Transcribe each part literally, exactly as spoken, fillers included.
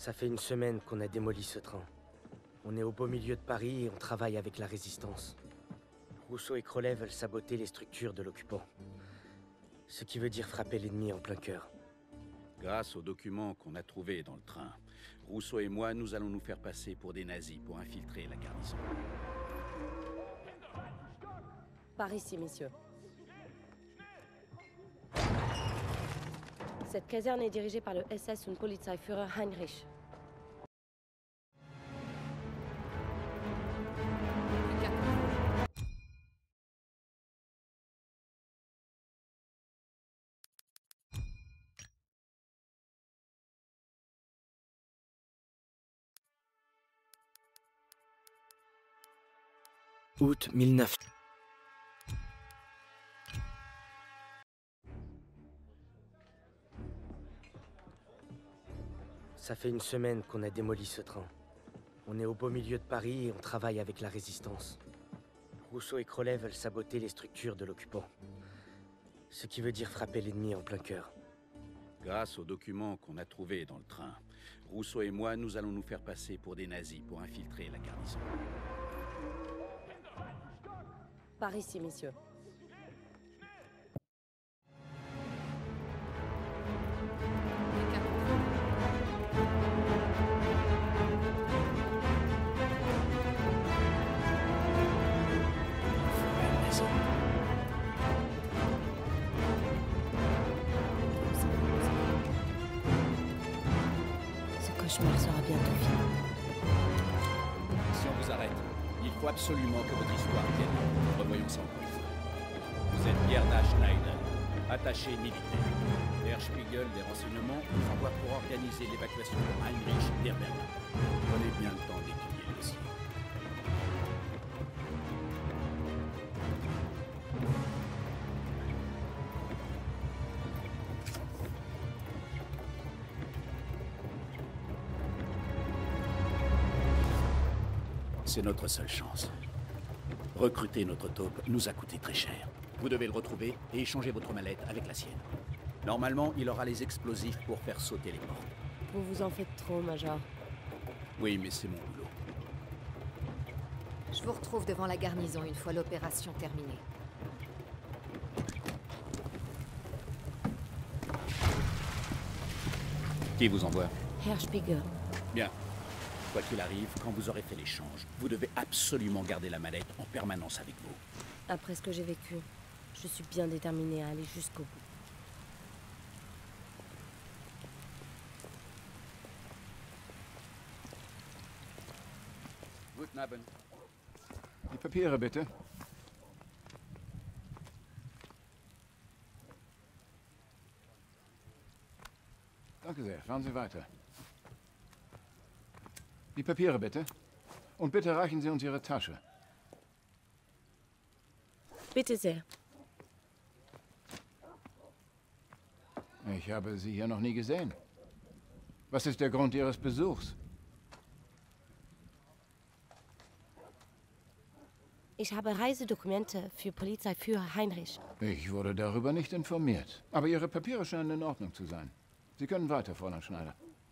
Ça fait une semaine qu'on a démoli ce train. On est au beau milieu de Paris et on travaille avec la résistance. Rousseau et Crowley veulent saboter les structures de l'occupant. Ce qui veut dire frapper l'ennemi en plein cœur. Grâce aux documents qu'on a trouvés dans le train, Rousseau et moi, nous allons nous faire passer pour des nazis pour infiltrer la garnison. Par ici, messieurs. Cette caserne est dirigée par le S S und Polizeiführer Heinrich. Août mille neuf cents. Ça fait une semaine qu'on a démoli ce train. On est au beau milieu de Paris et on travaille avec la résistance. Rousseau et Crowley veulent saboter les structures de l'occupant. Ce qui veut dire frapper l'ennemi en plein cœur. Grâce aux documents qu'on a trouvés dans le train, Rousseau et moi, nous allons nous faire passer pour des nazis pour infiltrer la garnison. Par ici, messieurs. Ce cauchemar sera bientôt fini. Si on vous arrête, il faut absolument que votre histoire vienne. Revoyons ça encore une fois. Vous êtes Gerda Schneider, attaché militaire. Der Spiegel des renseignements vous envoie pour organiser l'évacuation de Heinrich der Berlin. Prenez bien le temps d'étudier le dossier. C'est notre seule chance. Recruter notre taupe nous a coûté très cher. Vous devez le retrouver et échanger votre mallette avec la sienne. Normalement, il aura les explosifs pour faire sauter les portes. Vous vous en faites trop, Major. Oui, mais c'est mon boulot. Je vous retrouve devant la garnison une fois l'opération terminée. Qui vous envoie? Herr Spiegel. Bien. Quoi qu'il arrive, quand vous aurez fait l'échange, vous devez absolument garder la mallette en permanence avec vous. Après ce que j'ai vécu, je suis bien déterminée à aller jusqu'au bout. Guten Abend. Die Papiere, bitte. Danke sehr. Fahren Sie weiter. Die Papiere, bitte. Und bitte reichen Sie uns Ihre Tasche. Bitte sehr. Ich habe Sie hier noch nie gesehen. Was ist der Grund Ihres Besuchs? Ich habe Reisedokumente für Polizeiführer Heinrich. Ich wurde darüber nicht informiert. Aber Ihre Papiere scheinen in Ordnung zu sein. Sie können weiter, Fräulein Schneider.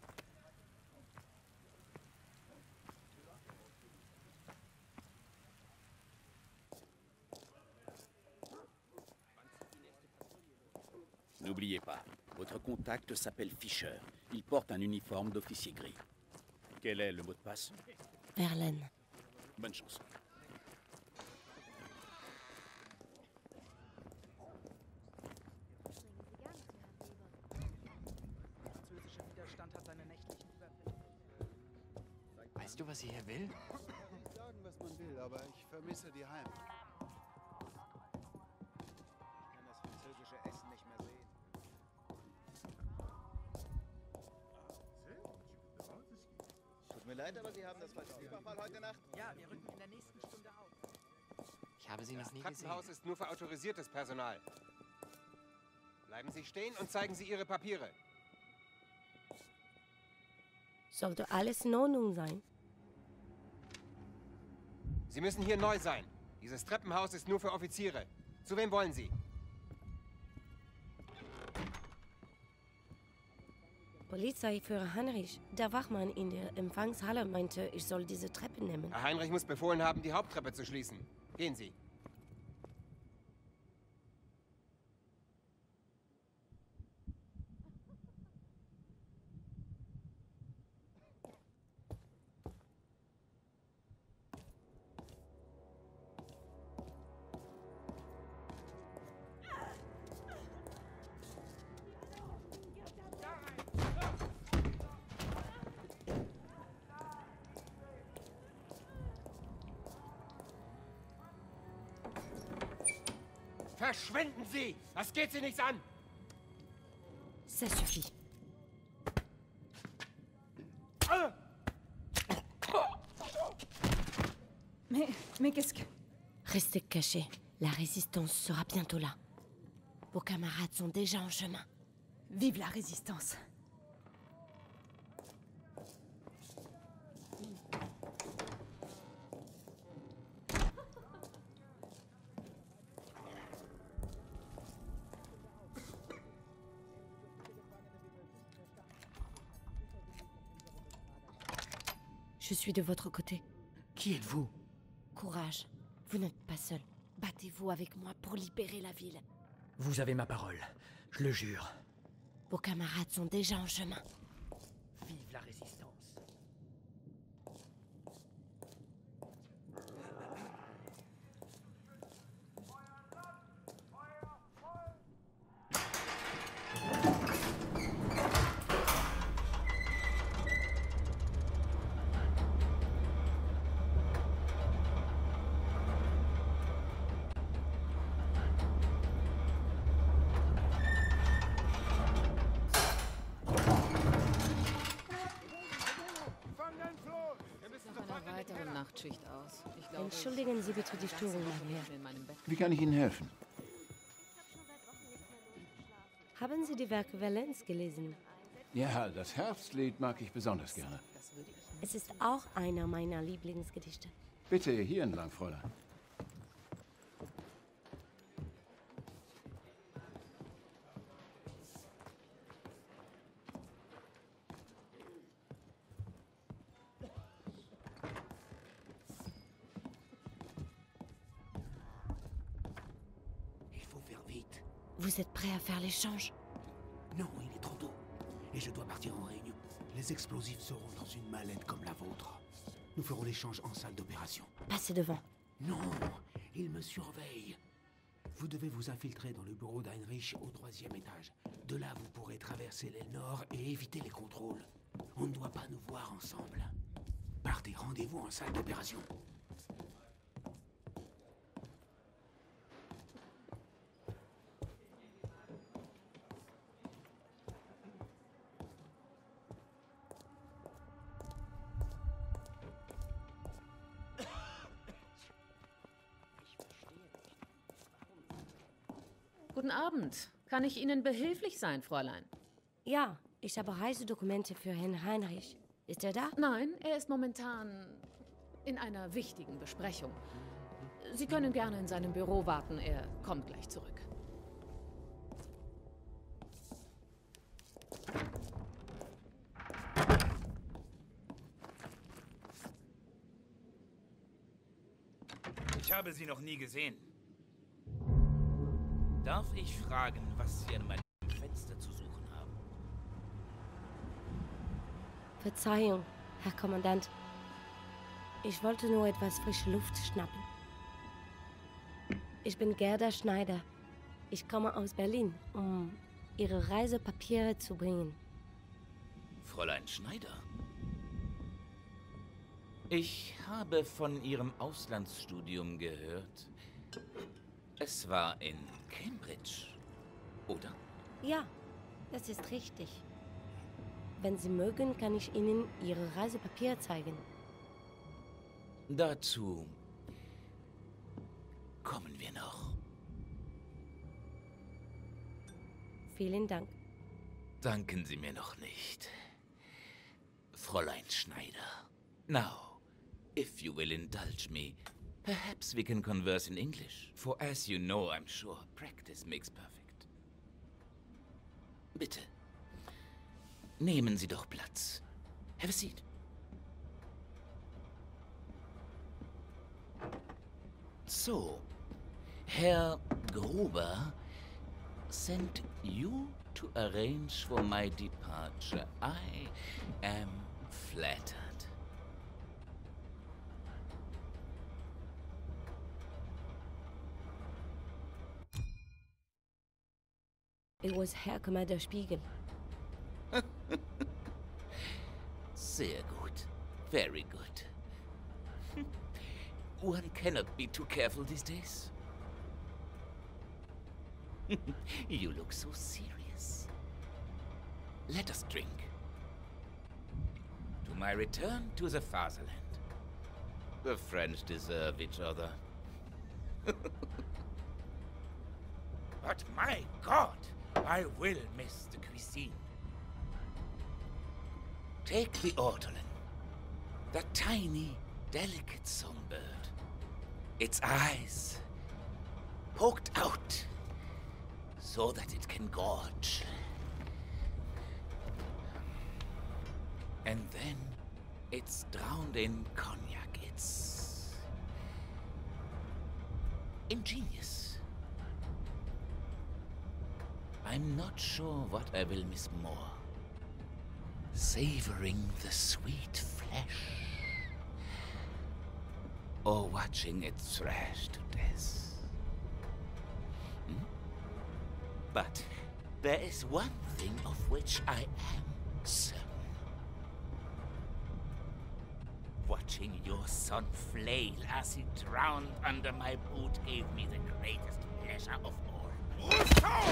N'oubliez pas, votre contact s'appelle Fischer. Il porte un uniforme d'officier gris. Quel est le mot de passe? Verlaine. Bonne chance. Weißt du, was sie hier will? Sagen, was man will, aber ich vermisse die Heimat. Ich kann das französische Essen nicht mehr sehen. Tut mir leid, aber Sie haben das falsche Überfall heute Nacht. Ja, wir rücken in der nächsten Stunde auf. Ich habe sie noch nie Das Treppenhaus gesehen. ist nur für autorisiertes Personal. Bleiben Sie stehen und zeigen Sie Ihre Papiere. Sollte alles in Ordnung sein? Sie müssen hier neu sein. Dieses Treppenhaus ist nur für Offiziere. Zu wem wollen Sie? Polizeiführer Heinrich, der Wachmann in der Empfangshalle meinte, ich soll diese Treppe nehmen. Herr Heinrich muss befohlen haben, die Haupttreppe zu schließen. Gehen Sie. Verschwinden Sie! Das geht Sie nichts an! Ça suffit. Mais, mais qu'est-ce que... Restez cachés. La résistance sera bientôt là. Vos camarades sont déjà en chemin. Vive la résistance. Je suis de votre côté. Qui êtes-vous? Courage. Vous n'êtes pas seul. Battez-vous avec moi pour libérer la ville. Vous avez ma parole. Je le jure. Vos camarades sont déjà en chemin. Vive la résistance. Entschuldigen Sie bitte die Störung, mein Herr. Wie kann ich Ihnen helfen? Haben Sie die Werke Valenz gelesen? Ja, das Herbstlied mag ich besonders gerne. Es ist auch einer meiner Lieblingsgedichte. Bitte, hier entlang, Fräulein. Vous êtes prêt à faire l'échange? Non, il est trop tôt. Et je dois partir en réunion. Les explosifs seront dans une mallette comme la vôtre. Nous ferons l'échange en salle d'opération. Passez devant. Non, il me surveille. Vous devez vous infiltrer dans le bureau d'Heinrich au troisième étage. De là, vous pourrez traverser l'aile nord et éviter les contrôles. On ne doit pas nous voir ensemble. Partez, rendez-vous en salle d'opération. Guten Abend. Kann ich Ihnen behilflich sein, Fräulein? Ja, ich habe Reisedokumente für Herrn Heinrich. Ist er da? Nein, er ist momentan in einer wichtigen Besprechung. Sie können gerne in seinem Büro warten, er kommt gleich zurück. Ich habe Sie noch nie gesehen. Darf ich fragen, was Sie an meinem Fenster zu suchen haben? Verzeihung, Herr Kommandant. Ich wollte nur etwas frische Luft schnappen. Ich bin Gerda Schneider. Ich komme aus Berlin, um Ihre Reisepapiere zu bringen. Fräulein Schneider? Ich habe von Ihrem Auslandsstudium gehört. Es war in Cambridge, oder? Ja, das ist richtig. Wenn Sie mögen, kann ich Ihnen Ihre Reisepapiere zeigen. Dazu kommen wir noch. Vielen Dank. Danken Sie mir noch nicht. Fräulein Schneider. Now, if you will indulge me, perhaps we can converse in English. For as you know, I'm sure, practice makes perfect. Bitte. Nehmen Sie doch Platz. Have a seat. So, Herr Gruber sent you to arrange for my departure. I am flattered. It was Herr Commander Spiegel. Sehr gut. Very good. One cannot be too careful these days. You look so serious. Let us drink. To my return to the fatherland. The French deserve each other. But my God, I will miss the cuisine. Take the ortolan. That tiny, delicate songbird. Its eyes poked out so that it can gorge. And then it's drowned in cognac. It's ingenious. I'm not sure what I will miss more. Savoring the sweet flesh, or watching it thrash to death. Hmm? But there is one thing of which I am certain. Watching your son flail as he drowned under my boot gave me the greatest pleasure of all.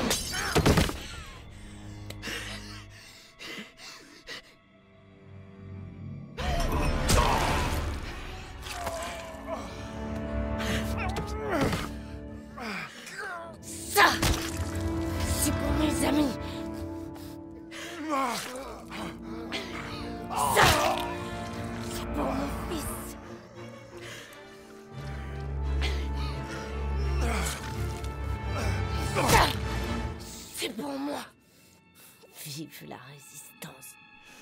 Vive la résistance.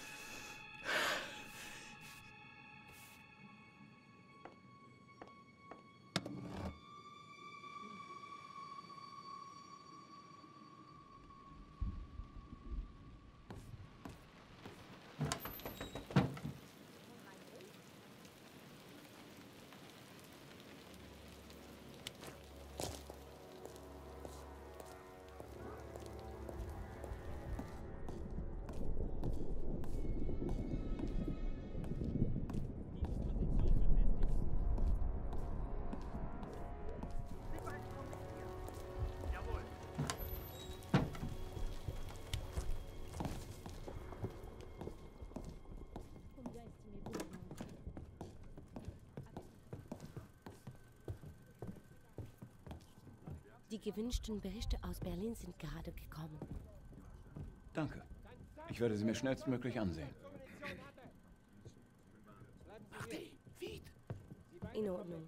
Die gewünschten Berichte aus Berlin sind gerade gekommen. Danke. Ich werde sie mir schnellstmöglich ansehen. In Ordnung.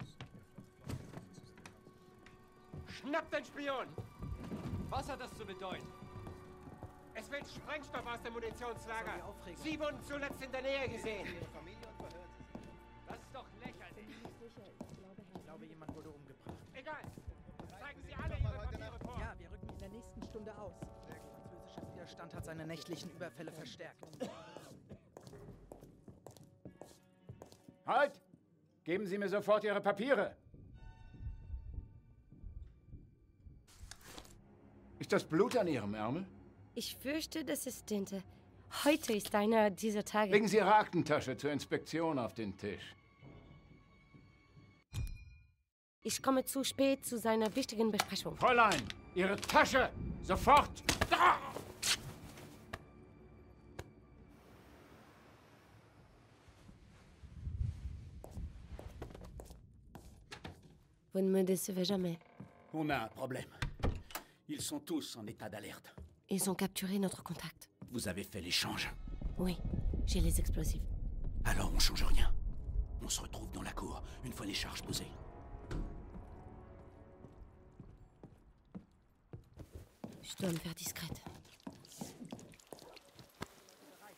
Schnappt den Spion! Was hat das zu bedeuten? Es wird Sprengstoff aus dem Munitionslager. Sie wurden zuletzt in der Nähe gesehen. Das ist doch lächerlich. Ich glaube, jemand wurde umgebracht. Egal. Zeigen Sie alle Ihre Papiere vor. Ja, wir rücken in der nächsten Stunde aus. Der französische Widerstand hat seine nächtlichen Überfälle verstärkt. Halt! Geben Sie mir sofort Ihre Papiere! Ist das Blut an Ihrem Ärmel? Ich fürchte, das ist Tinte. Heute ist einer dieser Tage. Legen Sie Ihre Aktentasche zur Inspektion auf den Tisch. Ich komme zu spät zu seiner wichtigen Besprechung. Fräulein, Ihre Tasche! Sofort! Da! Vous ne me décevez jamais. On a un problème. Ils sont tous en état d'alerte. Ils ont capturé notre contact. Vous avez fait l'échange? Oui, j'ai les explosifs. Alors on change rien. On se retrouve dans la cour, une fois les charges posées. Je dois me faire discrète.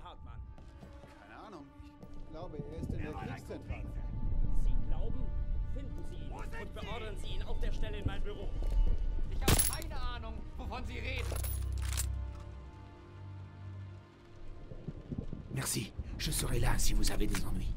Hartmann? Keine Ahnung. Ich glaube, er ist in der Kriegszentrale. Sie glauben? Finden Sie ihn und beordern Sie ihn auf der Stelle in mein Büro. Ich habe keine Ahnung, wovon Sie reden. Merci. Je serai là si vous avez des ennuis.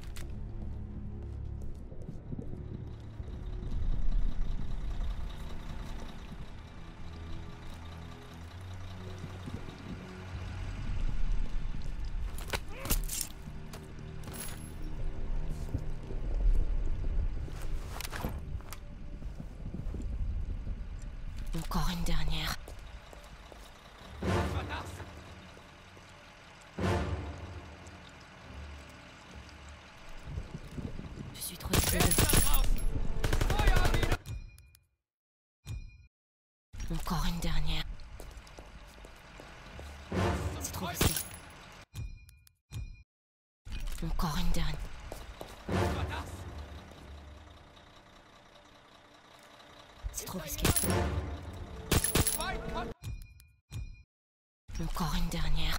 Encore une dernière. Je suis trop excitée. Encore une dernière. C'est trop risqué. Encore une dernière. C'est trop risqué. Encore une dernière.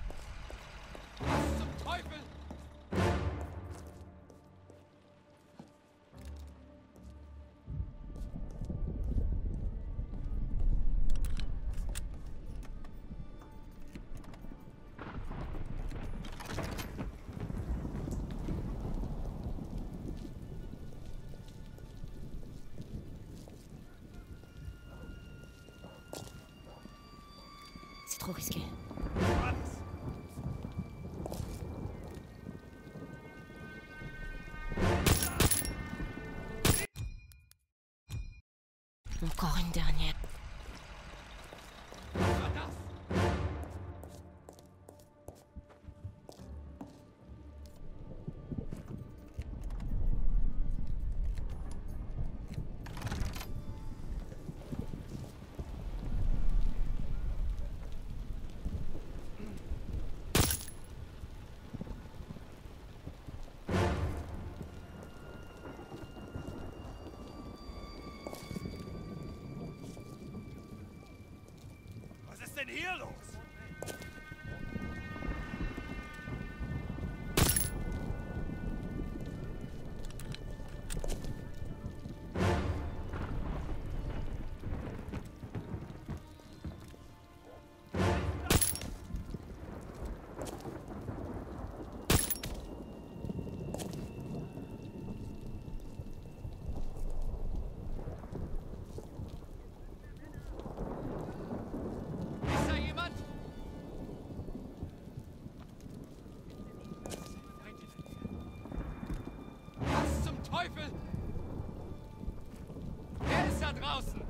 C'est trop risqué. Encore une dernière. Was ist denn hier los? Teufel! Wer ist da draußen?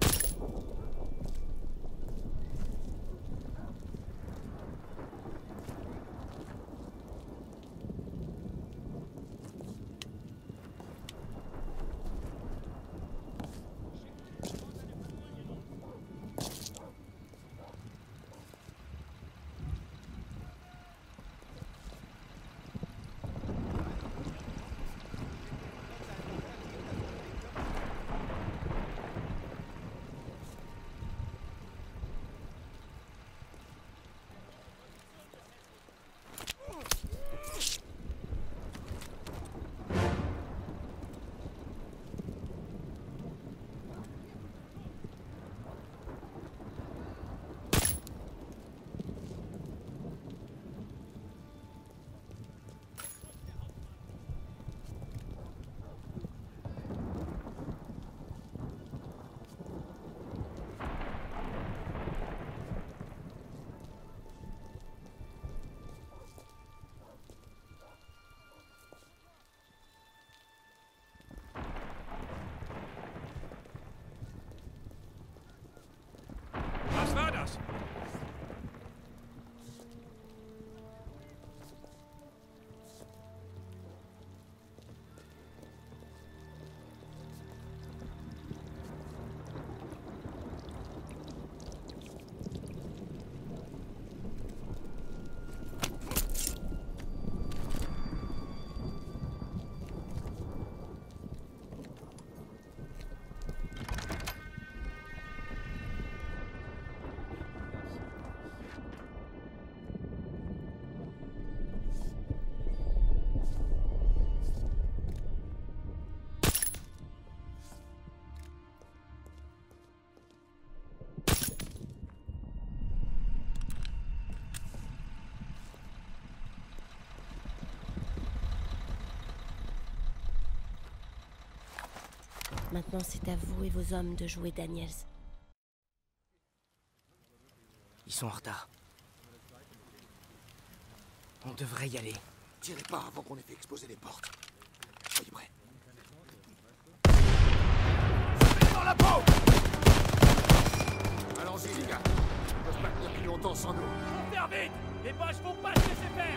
Maintenant, c'est à vous et vos hommes de jouer Daniels. Ils sont en retard. On devrait y aller. Tirez pas avant qu'on ait fait exploser les portes. Soyez prêts. Dans la peau! Allons-y, les gars. Ils peuvent pas tenir plus longtemps sans nous. Faut faire vite! Les boches vont pas se laisser faire!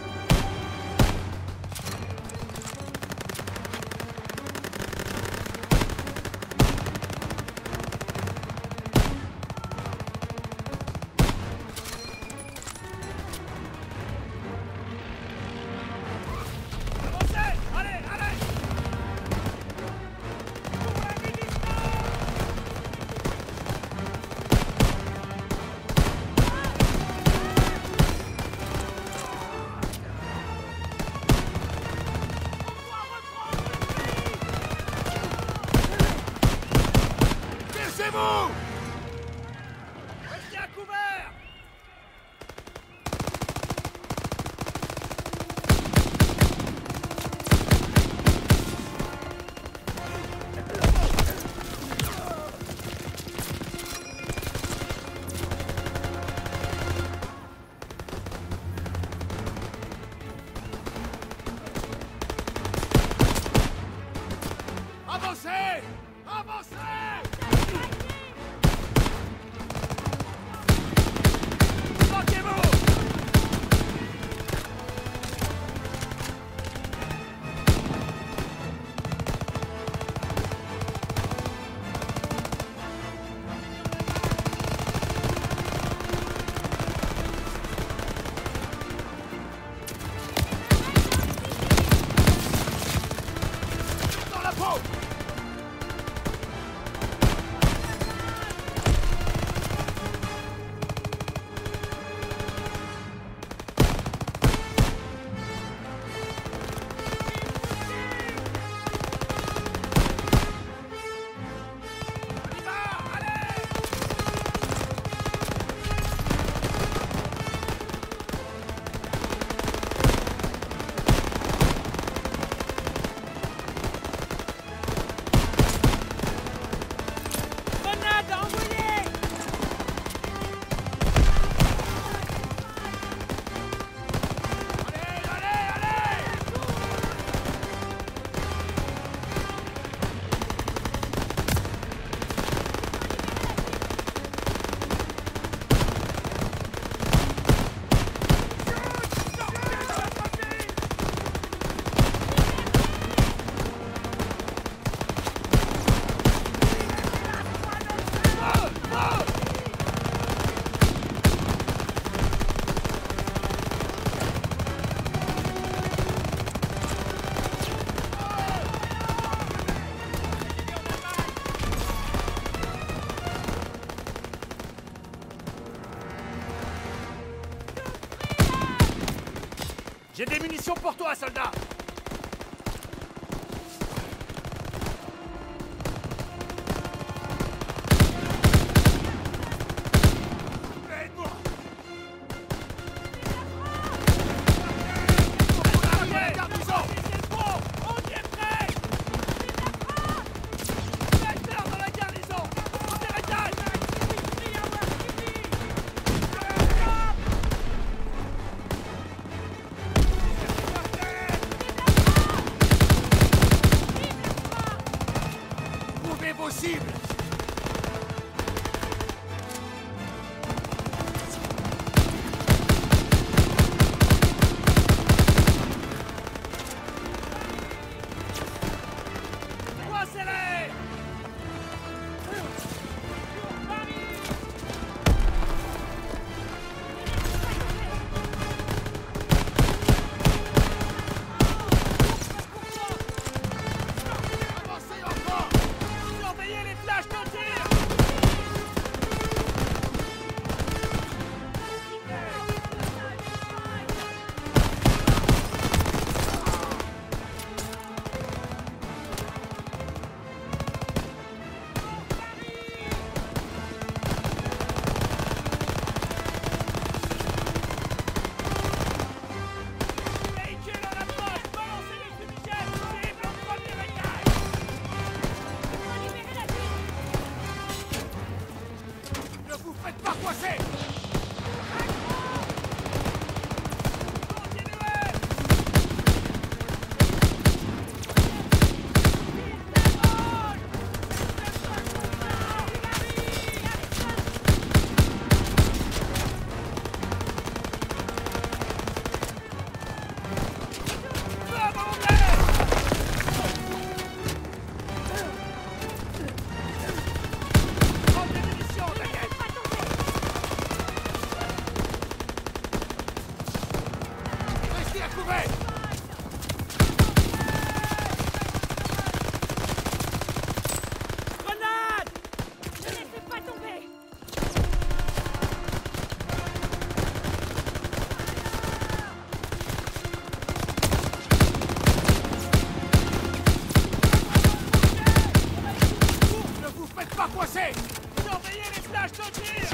Restez à couvert! Avancez! Avancez! Dans la peau! J'ai des munitions pour toi, soldat! Allez! Surveillez les flashs de tir!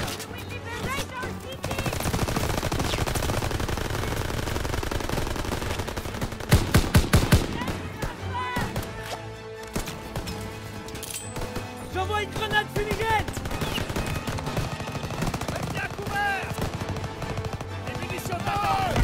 J'envoie une grenade fumigène! Restez à couvert! Les munitions t'attendent!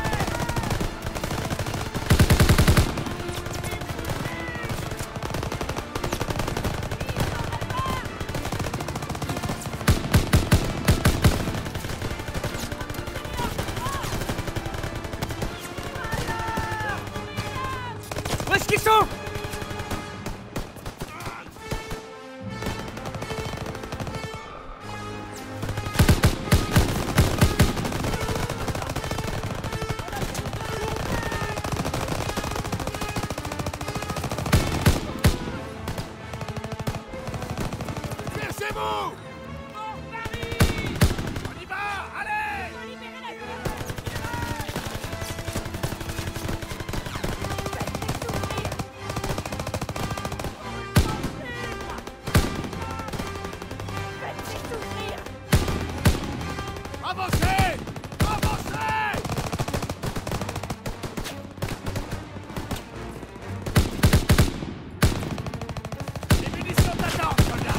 Où est-ce qu'ils sont? Cherchez-vous! On y va! Allez! Avancez! Avancez! Les munitions t'attendent, soldat!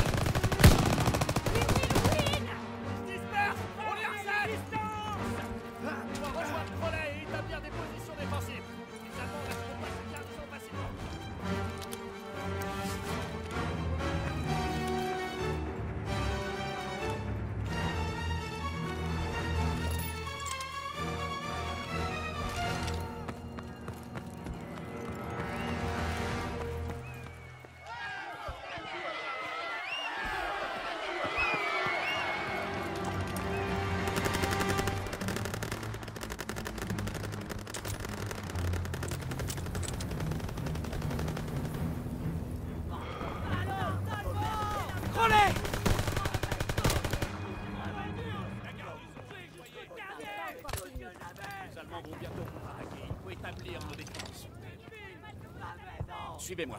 Ils se dispersent! On les harcèle! On va rejoindre Crowley et établir des positions défensives. Les Allemands resteront pas se garnison facilement. Crowley! Les Allemands vont bientôt contre-attaquer. Il faut établir nos défenses. Suivez-moi.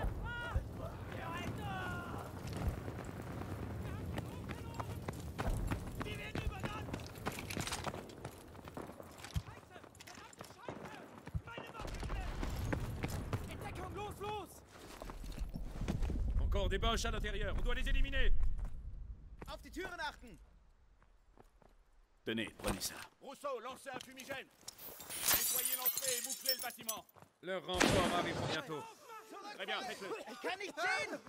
Encore des Boches à l'intérieur, on doit les éliminer. Auf die Türen achten! Tenez, prenez ça. Rousseau, lancez un fumigène. Nettoyez l'entrée et bouclez le bâtiment. Leur renfort arrivera bientôt. Très bien, faites-le. Ich kann nicht sehen!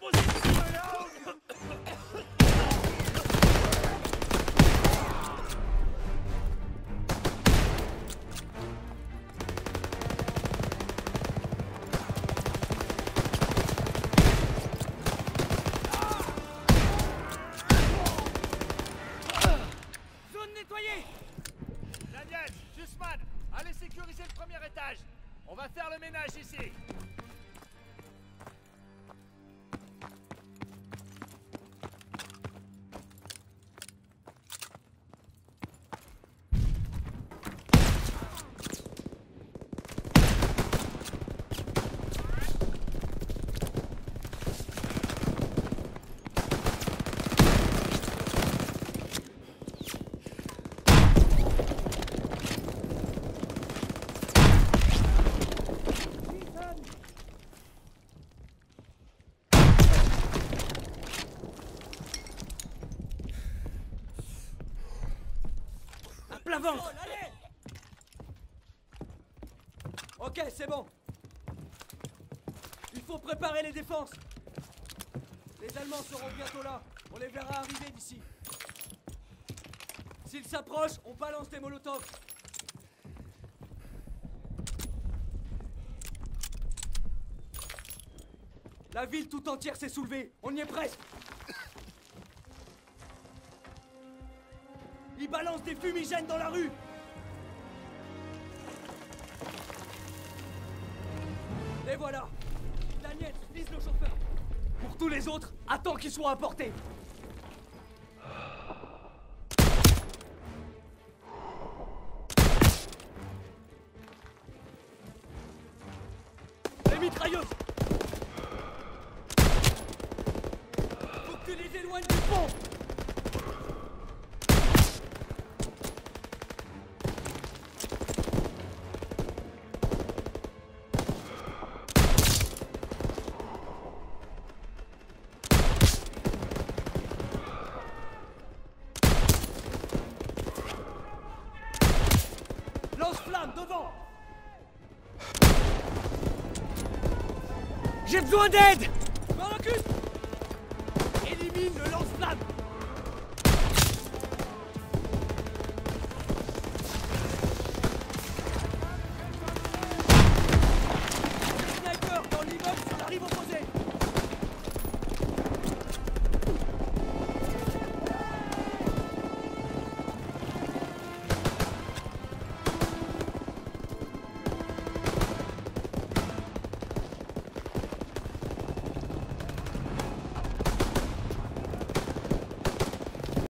Zone nettoyée! Daniel, Sussman, allez sécuriser le premier étage. On va faire le ménage ici. Plat ventre! Ok, c'est bon. Il faut préparer les défenses. Les Allemands seront bientôt là. On les verra arriver d'ici. S'ils s'approchent, on balance des molotovs. La ville tout entière s'est soulevée. On y est presque. Ils balancent des fumigènes dans la rue. Et voilà. Daniel, vise le chauffeur. Pour tous les autres, attends qu'ils soient apportés. Les mitrailleuses. Faut que tu les éloignes. s'éloigne du pont. Lance-flamme devant. J'ai besoin d'aide. Marcus, élimine le lance-flamme.